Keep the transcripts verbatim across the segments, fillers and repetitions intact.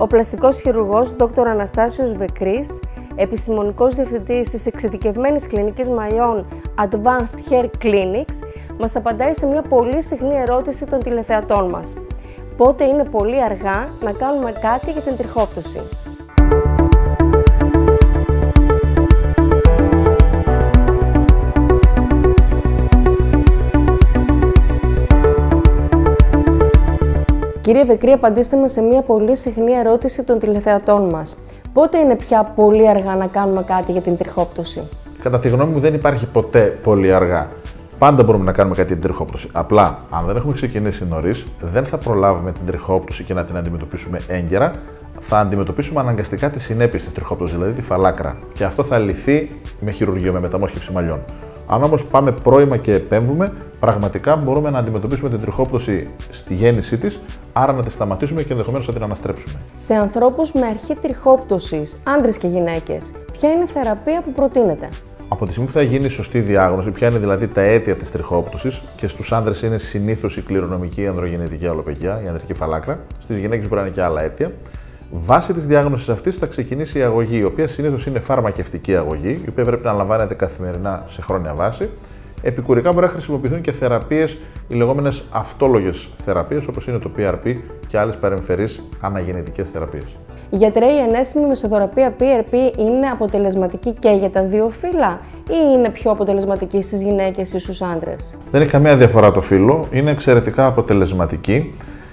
πλαστικός χειρουργός Δόκτωρ Αναστάσιος Βεκρής, επιστημονικός διευθυντής της εξειδικευμένης κλινικής μαλλιών Advanced Hair Clinics, μας απαντάει σε μια πολύ συχνή ερώτηση των τηλεθεατών μας. Πότε είναι πολύ αργά να κάνουμε κάτι για την τριχόπτωση? Κύριε Βεκρή, απαντήστε μας σε μια πολύ συχνή ερώτηση των τηλεθεατών μας. Πότε είναι πια πολύ αργά να κάνουμε κάτι για την τριχόπτωση? Κατά τη γνώμη μου, δεν υπάρχει ποτέ πολύ αργά. Πάντα μπορούμε να κάνουμε κάτι για την τριχόπτωση. Απλά, αν δεν έχουμε ξεκινήσει νωρίς, δεν θα προλάβουμε την τριχόπτωση και να την αντιμετωπίσουμε έγκαιρα. Θα αντιμετωπίσουμε αναγκαστικά τις συνέπειες της τριχόπτωσης, δηλαδή τη φαλάκρα. Και αυτό θα λυθεί με χειρουργείο, με μεταμόσχευση μαλλιών. Αν όμως πάμε πρώιμα και επέμβουμε, πραγματικά μπορούμε να αντιμετωπίσουμε την τριχόπτωση στη γέννησή της, άρα να τη σταματήσουμε και ενδεχομένως να την αναστρέψουμε. Σε ανθρώπους με αρχή τριχόπτωσης, άντρες και γυναίκες, ποια είναι η θεραπεία που προτείνεται? Από τη στιγμή που θα γίνει η σωστή διάγνωση, ποια είναι δηλαδή τα αίτια της τριχόπτωσης, και στους άντρες είναι συνήθως η κληρονομική ανδρογεννητική αλλοπαιγία, η ανδρική φαλάκρα, στις γυναίκες μπορεί να είναι και άλλα αίτια. Βάσει της διάγνωσης αυτής θα ξεκινήσει η αγωγή, η οποία συνήθως είναι φαρμακευτική αγωγή, η οποία πρέπει να λαμβάνεται καθημερινά σε χρόνια βάση. Επικουρικά μπορεί να χρησιμοποιηθούν και θεραπείες, οι λεγόμενες αυτόλογες θεραπείες, όπως είναι το πι αρ πι και άλλες παρεμφερείς αναγεννητικές θεραπείες. Γιατρέ, η ενέσιμη μεσοθεραπεία πι αρ πι είναι αποτελεσματική και για τα δύο φύλλα ή είναι πιο αποτελεσματική στις γυναίκες ή στους άντρες? Δεν έχει καμία διαφορά το φύλλο, είναι εξαιρετικά αποτελεσματική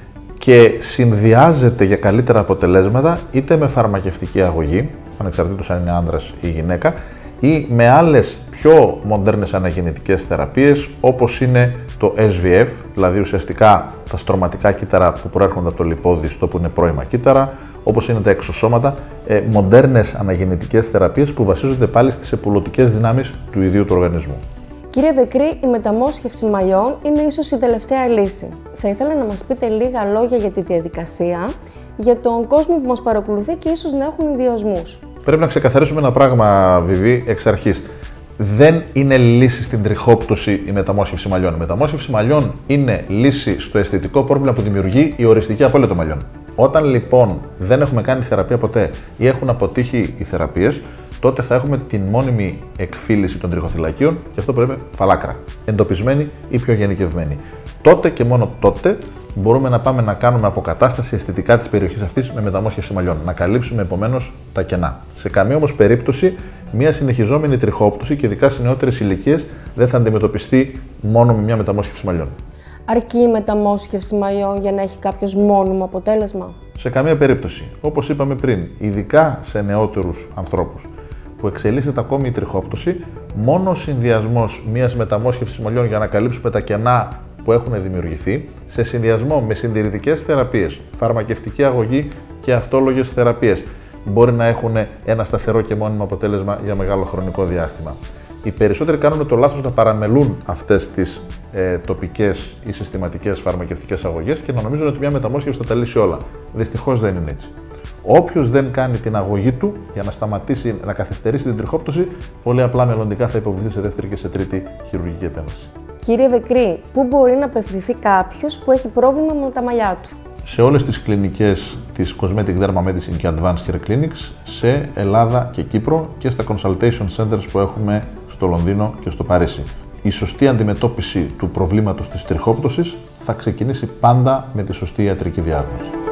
και συνδυάζεται για καλύτερα αποτελέσματα είτε με φαρμακευτική αγωγή, ανεξαρτήτως αν είναι άντρας ή γυναίκα, ή με άλλες πιο μοντέρνες αναγεννητικές θεραπείες, όπως είναι το ες βι εφ, δηλαδή ουσιαστικά τα στρωματικά κύτταρα που προέρχονται από το λιπόδιστο, που είναι πρώιμα κύτταρα, όπως είναι τα εξωσώματα, ε, μοντέρνες αναγεννητικές θεραπείες που βασίζονται πάλι στις επουλωτικές δυνάμεις του ιδίου του οργανισμού. Κύριε Βεκρή, η μεταμόσχευση μαλλιών είναι ίσως η τελευταία λύση. Θα ήθελα να μας πείτε λίγα λόγια για τη διαδικασία, για τον κόσμο που μας παρακολουθεί και ίσως να έχουν ενδιασμούς. Πρέπει να ξεκαθαρίσουμε ένα πράγμα, Βιβί, εξ αρχής. Δεν είναι λύση στην τριχόπτωση η μεταμόσχευση μαλλιών. Η μεταμόσχευση μαλλιών είναι λύση στο αισθητικό πρόβλημα που δημιουργεί η οριστική απώλεια των μαλλιών. Όταν λοιπόν δεν έχουμε κάνει θεραπεία ποτέ ή έχουν αποτύχει οι θεραπείες, τότε θα έχουμε την μόνιμη εκφύλιση των τριχοθυλακίων και αυτό πρέπει φαλάκρα, εντοπισμένη ή πιο γενικευμένη. Τότε και μόνο τότε μπορούμε να πάμε να κάνουμε αποκατάσταση αισθητικά της περιοχής αυτής με μεταμόσχευση μαλλιών, να καλύψουμε επομένως τα κενά. Σε καμία όμως περίπτωση μια συνεχιζόμενη τριχόπτωση και ειδικά σε νεότερες ηλικίες δεν θα αντιμετωπιστεί μόνο με μια μεταμόσχευση μαλλιών. Αρκεί η μεταμόσχευση μαλλιών για να έχει κάποιος μόνιμο αποτέλεσμα? Σε καμία περίπτωση. Όπως είπαμε πριν, ειδικά σε νεότερους ανθρώπους που εξελίσσεται ακόμη η τριχόπτωση, μόνο ο συνδυασμός μιας μεταμόσχευσης μαλλιών για να καλύψουμε τα κενά που έχουν δημιουργηθεί, σε συνδυασμό με συντηρητικές θεραπείες, φαρμακευτική αγωγή και αυτόλογες θεραπείες, μπορεί να έχουν ένα σταθερό και μόνιμο αποτέλεσμα για μεγάλο χρονικό διάστημα. Οι περισσότεροι κάνουν το λάθος να παραμελούν αυτές τις ε, τοπικές ή συστηματικές φαρμακευτικές αγωγές και να νομίζουν ότι μια μεταμόσχευση θα τα λύσει όλα. Δυστυχώς δεν είναι έτσι. Όποιος δεν κάνει την αγωγή του για να σταματήσει, να καθυστερήσει την τριχόπτωση, πολύ απλά μελλοντικά θα υποβληθεί σε δεύτερη και σε τρίτη χειρουργική επέμβαση. Κύριε Βεκρή, πού μπορεί να απευθυνθεί κάποιος που έχει πρόβλημα με τα μαλλιά του? Σε όλες τις κλινικές της Cosmetic Derma Medicine και Advanced Hair Clinics, σε Ελλάδα και Κύπρο και στα consultation centers που έχουμε στο Λονδίνο και στο Παρίσι. Η σωστή αντιμετώπιση του προβλήματος της τριχόπτωσης θα ξεκινήσει πάντα με τη σωστή ιατρική διάγνωση.